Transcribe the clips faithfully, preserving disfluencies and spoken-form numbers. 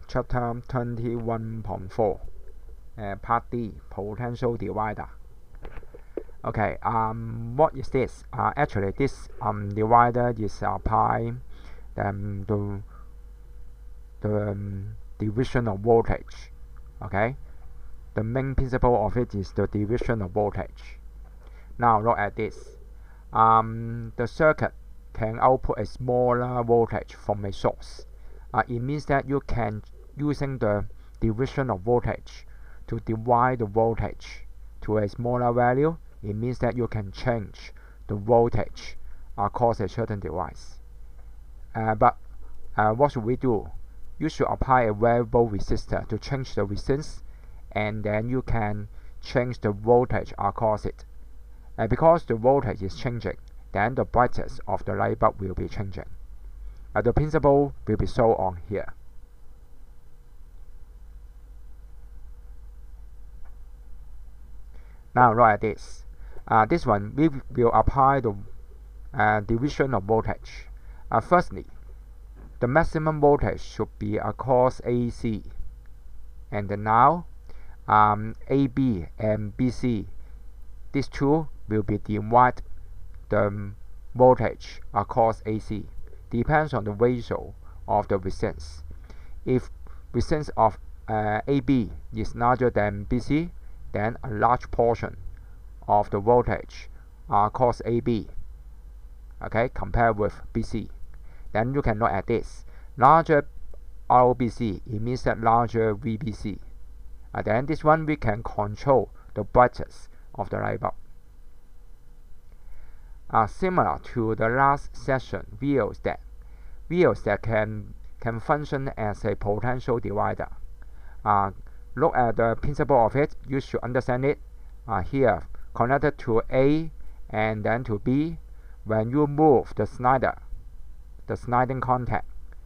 chapter twenty-one point four, uh, part D, potential divider. Okay, um, what is this? Uh, actually, this um, divider is applying um, the, the um, division of voltage. Okay, the main principle of it is the division of voltage. Now look at this. Um, the circuit can output a smaller voltage from a source. Uh, it means that you can, using the division of voltage to divide the voltage to a smaller value. It means that you can change the voltage across a certain device. Uh, but uh, what should we do? You should apply a variable resistor to change the resistance, and then you can change the voltage across it. Uh, because the voltage is changing, then the brightness of the light bulb will be changing. Uh, the principle will be shown on here. Now look at this. Uh, this one we will apply the uh, division of voltage. Uh, firstly, the maximum voltage should be across A C, and then now um, A B and B C, these two will be divide the voltage across A C. Depends on the ratio of the resistance. If resistance of uh, A B is larger than B C, then a large portion of the voltage across A B, okay, compared with B C. Then you can look at this. Larger R O B C, it means that larger V B C. Uh, then this one we can control the brightness of the light bulb. Uh, similar to the last session, rheostat. Rheostat can can function as a potential divider. Uh, look at the principle of it. You should understand it. Uh, here, connected to A and then to B. When you move the slider, the sliding contact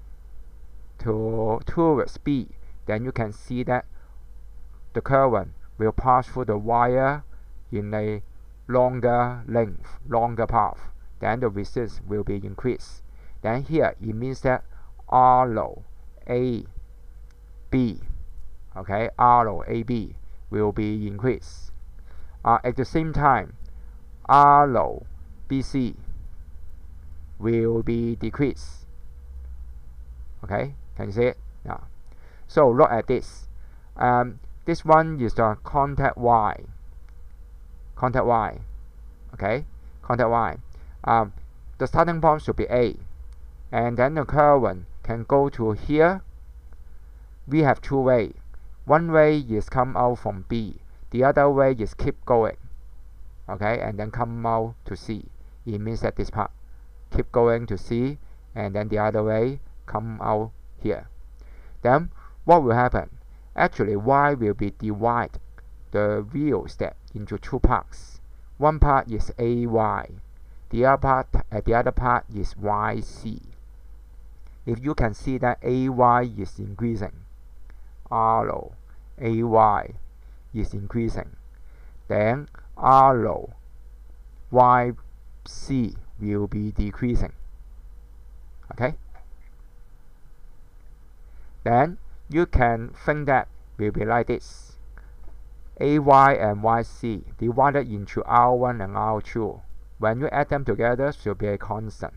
to towards B, then you can see that the current will pass through the wire in a longer length, longer path. Then the resistance will be increased. Then here it means that R low A B, okay, R low A B will be increased. Uh, at the same time, R low B C will be decreased. Okay, can you see it? Yeah. So look at this. Um, this one is the contact Y. Contact Y. Okay, contact Y. Um, the starting point should be A, and then the current can go to here. We have two ways. One way is come out from B. The other way is keep going. Okay, and then come out to C. It means that this part keep going to C, and then the other way come out here. Then what will happen? Actually, Y will be divide the rheostat into two parts. One part is A Y, the other part, uh, the other part is Y C. If you can see that A Y is increasing, R low A Y is increasing, then R low Y C will be decreasing. Okay. Then you can think that will be like this. A Y and Y C divided into R one and R two. When you add them together, should be a constant.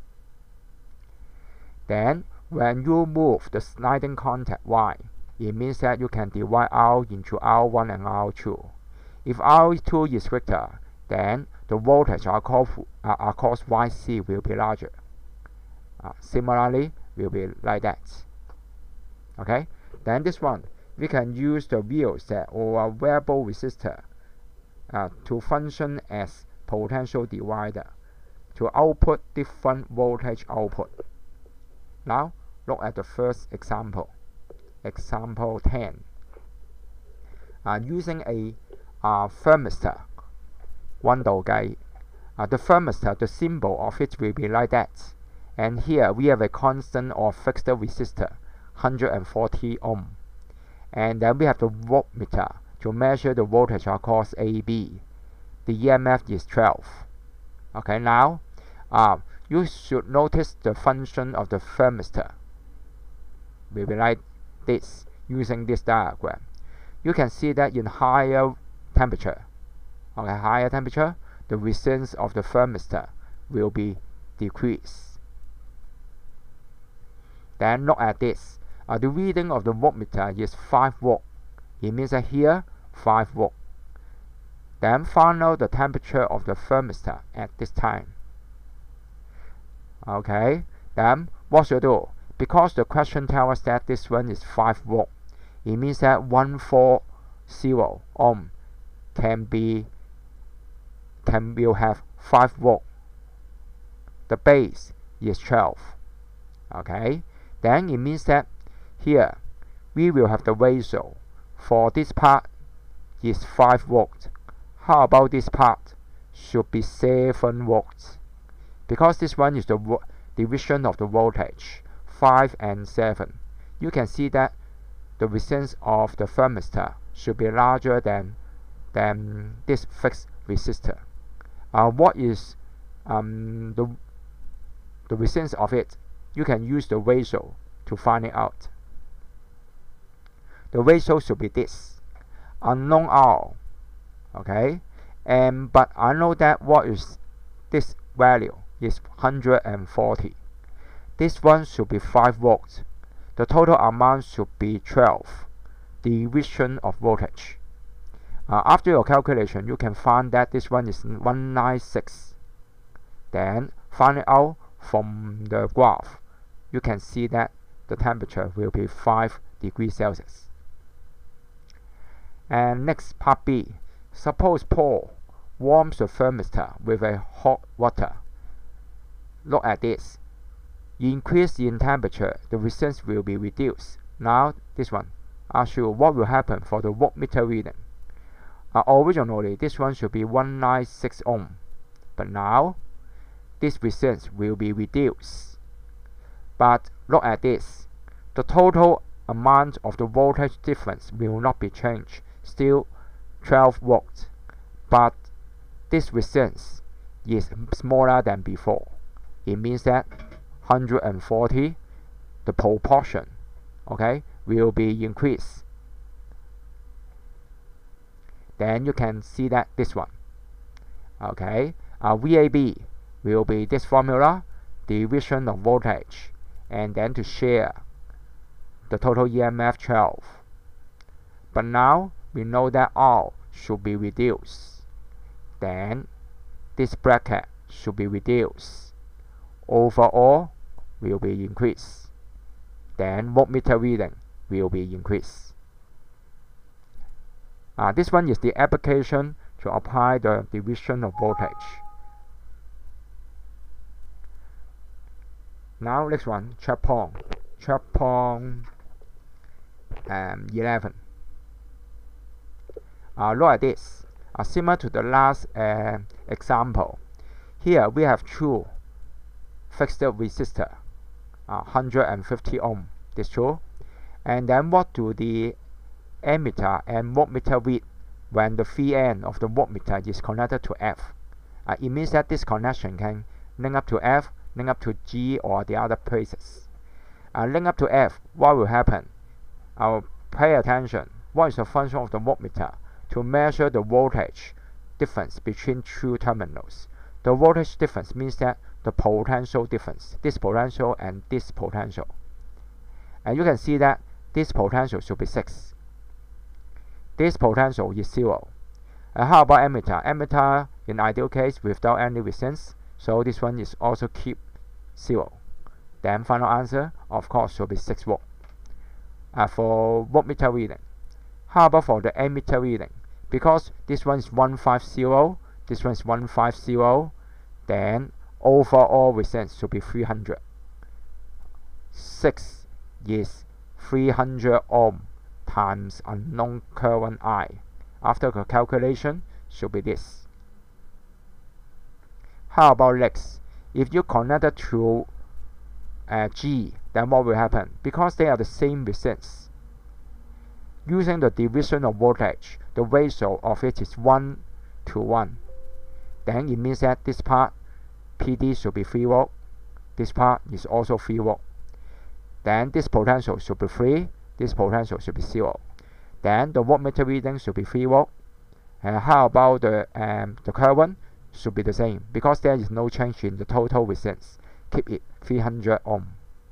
Then when you move the sliding contact Y, it means that you can divide R into R one and R two. If R two is greater, then the voltage across, uh, across Y C will be larger. Uh, similarly, will be like that. Okay. Then this one, we can use the rheostat or a variable resistor uh, to function as potential divider to output different voltage output. Now look at the first example. Example ten. Uh, using a uh, thermistor, 溫度計. Uh, the thermistor, the symbol of it will be like that. And here we have a constant or fixed resistor, one hundred forty ohm. And then we have the voltmeter to measure the voltage across A B. The E M F is twelve. Okay, now uh, you should notice the function of the thermistor will be like this using this diagram. You can see that in higher temperature, okay, higher temperature, the resistance of the thermistor will be decreased. Then look at this. Uh, the reading of the voltmeter is five volt. It means that here five volt. Then find out the temperature of the thermistor at this time. Okay, then what should do? Because the question tells us that this one is five volt, it means that one forty ohm can be can will have five volt. The base is twelve. Okay, then it means that here we will have the ratio for this part is five volt. How about this part? Should be seven volts, because this one is the division of the voltage, five and seven. You can see that the resistance of the thermistor should be larger than than this fixed resistor. Uh, what is um, the the resistance of it? You can use the ratio to find it out. The ratio should be this, unknown R. Okay, and but I know that what is this value is one hundred forty. This one should be five volts. The total amount should be twelve, division of voltage. Uh, after your calculation, you can find that this one is one ninety-six. Then find it out from the graph. You can see that the temperature will be five degrees Celsius. And next, part B. Suppose Paul warms the thermistor with a hot water. Look at this. Increase in temperature, the resistance will be reduced. Now, this one. Ask you what will happen for the voltmeter reading. Uh, originally, this one should be one ninety-six ohm. But now, this resistance will be reduced. But look at this. The total amount of the voltage difference will not be changed. Still twelve volts, but this resistance is smaller than before. It means that one hundred forty, the proportion, okay, will be increased. Then you can see that this one, okay, uh, V A B will be this formula, division of voltage, and then to share the total E M F twelve. But now we know that R should be reduced. Then this bracket should be reduced. Overall will be increased. Then voltmeter reading will be increased. Uh, this one is the application to apply the division of voltage. Now next one, chapter chapter um, eleven. Uh, look at this. Uh, similar to the last uh, example, here we have two fixed resistor, uh, one hundred fifty ohm. This true. And then what do the ammeter and voltmeter read when the V N of the voltmeter is connected to F? Uh, it means that this connection can link up to F, link up to G or the other places. Uh, link up to F, what will happen? Uh, pay attention. What is the function of the voltmeter? To measure the voltage difference between two terminals. The voltage difference means that the potential difference, this potential and this potential. And you can see that this potential should be six. This potential is zero. And how about ammeter? Ammeter in ideal case without any resistance, so this one is also keep zero. Then final answer, of course, should be six volt. Uh, for voltmeter reading. How about for the ammeter reading? Because this one is one fifty, this one is one fifty, then overall resistance should be three hundred. six is three hundred ohm times unknown current I. After the calculation, should be this. How about next? If you connect it to uh, G, then what will happen? Because they are the same resistance. Using the division of voltage, the ratio of it is one to one. Then it means that this part, P D should be three volt. This part is also three volt. Then this potential should be three. this potential should be zero. Then the voltmeter reading should be three volt. And how about the um, the current? Should be the same because there is no change in the total resistance. Keep it three hundred ohm.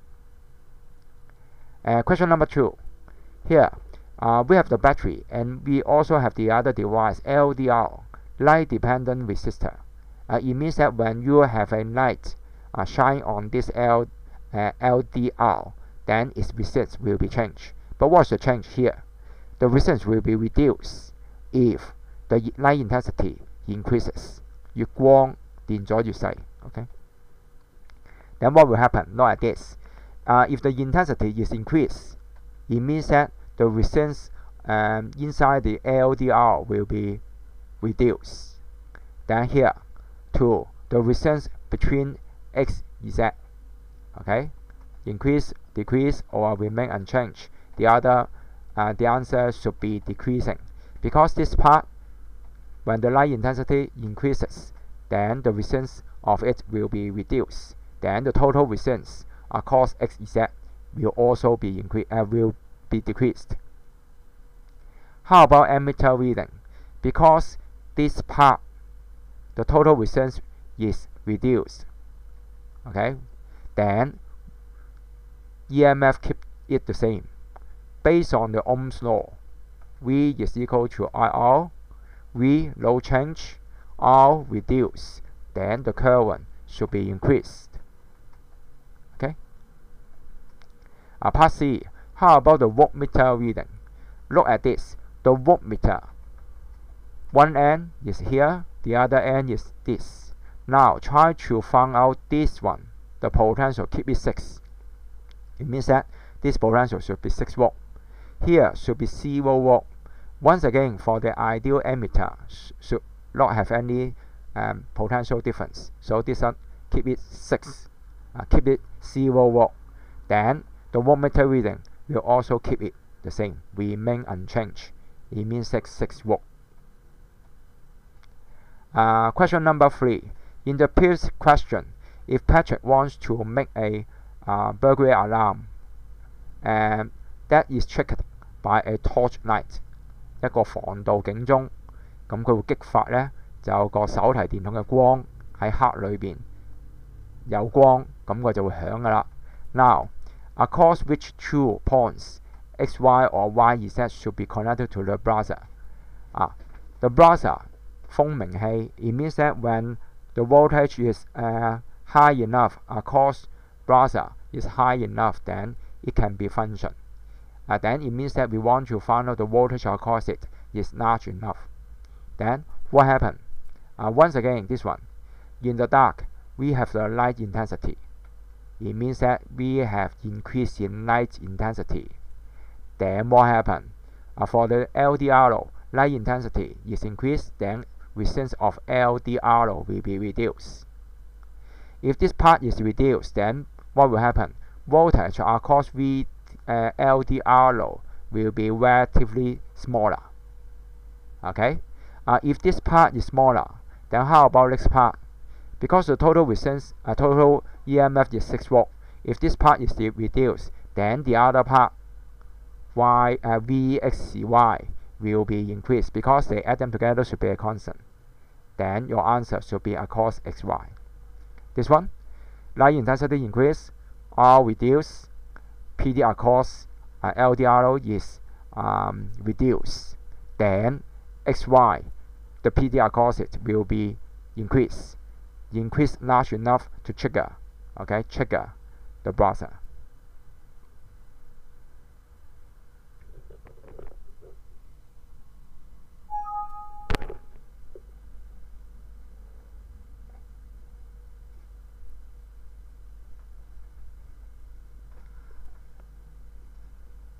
Uh, question number two. Here, uh, we have the battery, and we also have the other device, L D R, light dependent resistor. Uh, it means that when you have a light uh, shine on this L, uh, L D R, then its resistance will be changed. But what's the change here? The resistance will be reduced if the light intensity increases. 越光電咗越細 okay? Then what will happen? Look at this. Uh, if the intensity is increased, it means that the resistance um, inside the L D R will be reduced. Then here, two, the resistance between X, Z, okay? Increase, decrease, or remain unchanged. The other, uh, the answer should be decreasing because this part, when the light intensity increases, then the resistance of it will be reduced. Then the total resistance across X, Z will also be increased, uh, will be decreased. How about ammeter reading? Because this part, the total resistance is reduced. Okay, then E M F keep it the same. Based on the Ohm's law, V is equal to I R. V no change, R reduce, then the current should be increased. Okay. Uh, part C. How about the voltmeter reading? Look at this. The voltmeter. One end is here, the other end is this. Now try to find out this one. The potential keep it six. It means that this potential should be six volt. Here should be zero volt. Once again, for the ideal ammeter, sh should not have any um, potential difference. So this one, keep it six, uh, keep it zero volt. Then the voltmeter reading will also keep it the same, remain unchanged. It means six, six volt. Uh, question number three. In the previous question, if Patrick wants to make a uh, burglary alarm, and that is triggered by a torch light. 一個防盜警鐘，咁佢會激發呢，就有個手提電筒嘅光喺黑裏邊有光，咁佢就會響噶啦。Now, across which two points, X Y or Y Z should be connected to the buzzer? 啊 ，the buzzer 蜂鳴器 it means that when the voltage is uh, high enough, across buzzer is high enough, then it can be function. Uh, then it means that we want to find out the voltage across it is large enough. Then what happened? Uh, once again, this one. In the dark, we have the light intensity. It means that we have increase in light intensity. Then what happened? Uh, for the L D R, light intensity is increased, then resistance of L D R will be reduced. If this part is reduced, then what will happen? Voltage across V Uh, L D R will be relatively smaller. Okay, uh, if this part is smaller, then how about next part? Because the total resistance, uh, total E M F is six volt. If this part is reduced, then the other part, Y uh, V X Y, will be increased because they add them together should be a constant. Then your answer should be across X Y. This one, light intensity increase, R reduce. P D across uh, L D R is um, reduced. Then X Y, the P D across it will be increased. Increased large enough to trigger, okay, trigger the buzzer.